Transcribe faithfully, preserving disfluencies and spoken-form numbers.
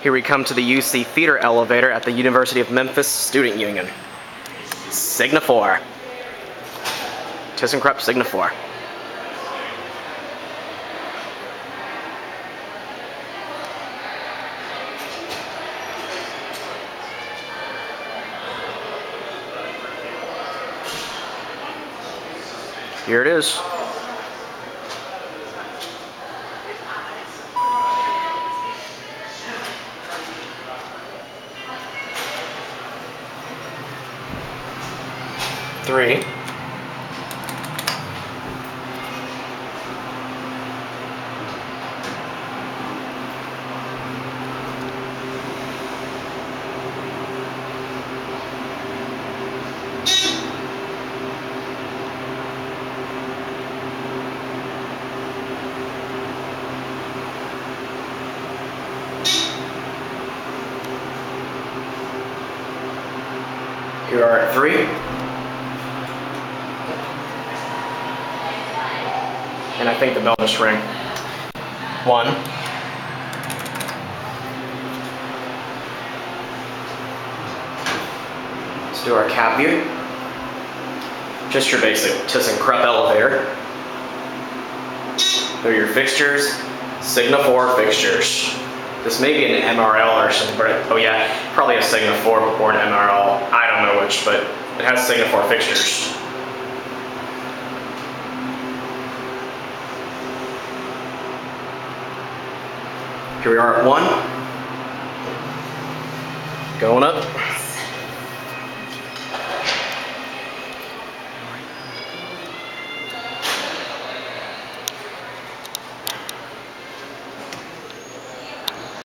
Here we come to the U C feeder elevator at the University of Memphis Student Union. Sigma four. Thyssenkrupp Sigma four. Here it is. Three. Here are at three. And I think the bell just rang. One. Let's do our cab view. Just your basic Thyssenkrupp elevator. There are your fixtures, Sigma four fixtures. This may be an M R L or something, but oh yeah, probably a Sigma four or an M R L. I don't know which, but it has Sigma four fixtures. Here we are at one. Going up.